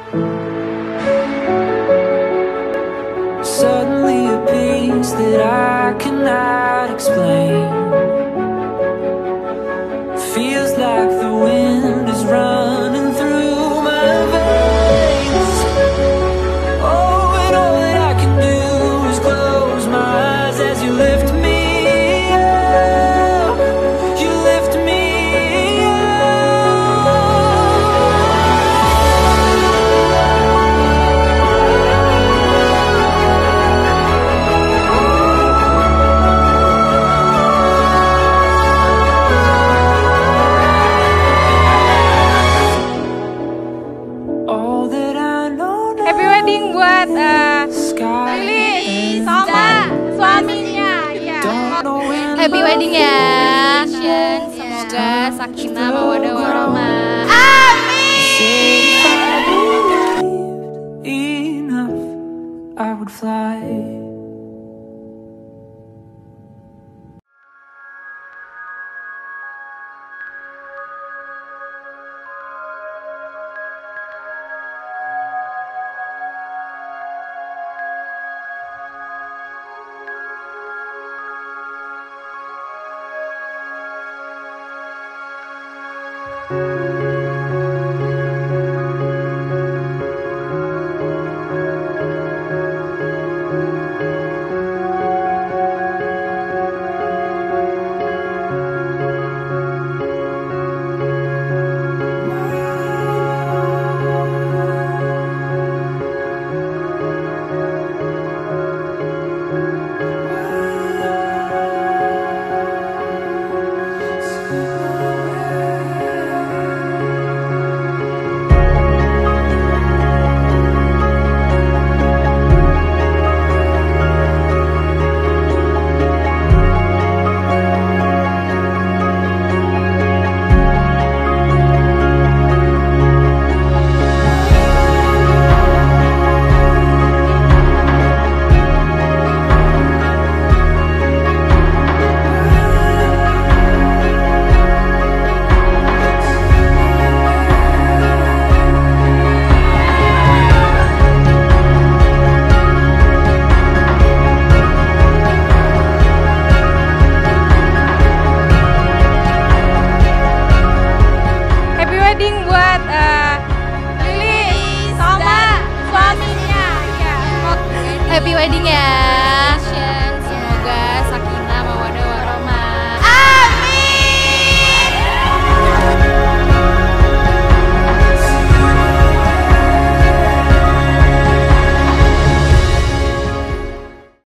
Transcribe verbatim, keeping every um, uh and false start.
Suddenly a peace that I cannot explain. Feels like the wind is running through my veins. Oh, and all that I can do is close my eyes as you lift me up. You lift me up. All that I know now. Happy wedding buat uh, Sky Lili and sama suaminya ya. don't know when Happy wedding ya. Semoga sakinah mawaddah warahmah. Amin. enough, I would fly. Happy wedding buat uh, Lili sama suaminya ya. Happy wedding ya.